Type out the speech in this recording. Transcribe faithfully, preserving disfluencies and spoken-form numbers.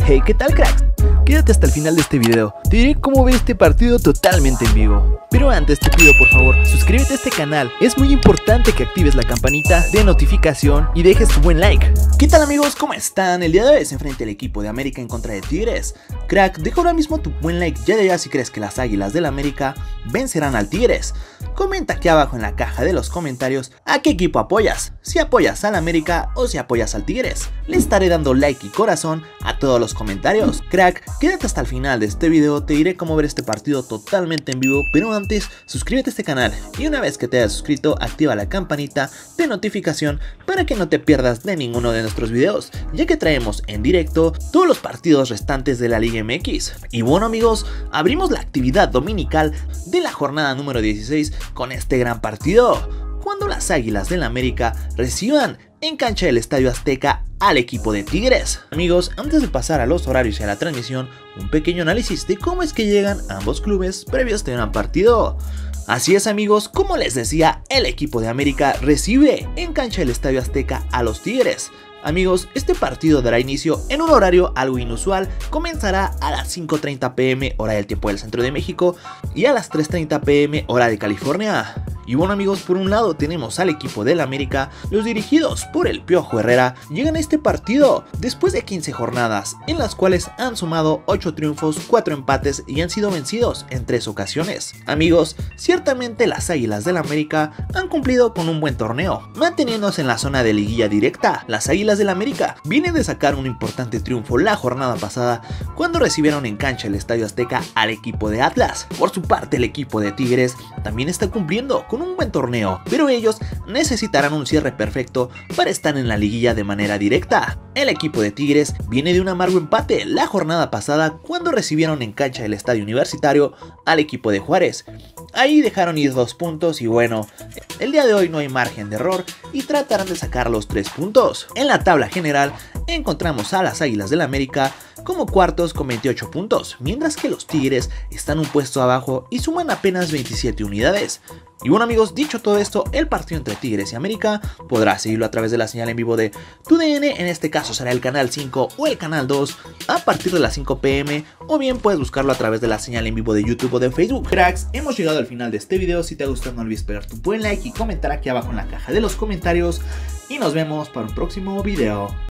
Hey, ¿qué tal, cracks? Quédate hasta el final de este video, te diré cómo ver este partido totalmente en vivo. Pero antes te pido por favor, suscríbete a este canal, es muy importante que actives la campanita de notificación y dejes tu buen like. ¿Qué tal, amigos? ¿Cómo están? El día de hoy se enfrenta el equipo de América en contra de Tigres. Crack, deja ahora mismo tu buen like ya de allá si crees que las Águilas del América vencerán al Tigres. Comenta aquí abajo en la caja de los comentarios a qué equipo apoyas, si apoyas al América o si apoyas al Tigres. Le estaré dando like y corazón a todos los comentarios. Crack, quédate hasta el final de este video, te diré cómo ver este partido totalmente en vivo, pero antes suscríbete a este canal y una vez que te hayas suscrito activa la campanita de notificación para que no te pierdas de ninguno de nuestros videos, ya que traemos en directo todos los partidos restantes de la Liga M X. Y bueno, amigos, abrimos la actividad dominical de la jornada número dieciséis con este gran partido, cuando las Águilas del América reciban en cancha del Estadio Azteca al equipo de Tigres. Amigos, antes de pasar a los horarios y a la transmisión, un pequeño análisis de cómo es que llegan ambos clubes previos a este gran partido. Así es, amigos, como les decía, el equipo de América recibe en cancha del Estadio Azteca a los Tigres. Amigos, este partido dará inicio en un horario algo inusual, comenzará a las cinco treinta pm hora del tiempo del centro de México y a las tres treinta pm hora de California. Y bueno, amigos, por un lado tenemos al equipo del América, los dirigidos por el Piojo Herrera llegan a este partido después de quince jornadas, en las cuales han sumado ocho triunfos, cuatro empates y han sido vencidos en tres ocasiones. Amigos, ciertamente las Águilas del América han cumplido con un buen torneo, manteniéndose en la zona de liguilla directa. Las Águilas del América vienen de sacar un importante triunfo la jornada pasada cuando recibieron en cancha el Estadio Azteca al equipo de Atlas. Por su parte, el equipo de Tigres también está cumpliendo con un buen torneo, pero ellos necesitarán un cierre perfecto para estar en la liguilla de manera directa. El equipo de Tigres viene de un amargo empate la jornada pasada cuando recibieron en cancha del Estadio Universitario al equipo de Juárez. Ahí dejaron ir dos puntos y bueno, el día de hoy no hay margen de error y tratarán de sacar los tres puntos. En la tabla general encontramos a las Águilas del América como cuartos con veintiocho puntos, mientras que los Tigres están un puesto abajo y suman apenas veintisiete unidades. Y bueno, amigos, dicho todo esto, el partido entre Tigres y América podrás seguirlo a través de la señal en vivo de tu D N, en este caso será el canal cinco o el canal dos a partir de las cinco pm, o bien puedes buscarlo a través de la señal en vivo de YouTube o de Facebook. Cracks, hemos llegado al final de este video. Si te ha gustado no olvides pegar tu buen like y comentar aquí abajo en la caja de los comentarios y nos vemos para un próximo video.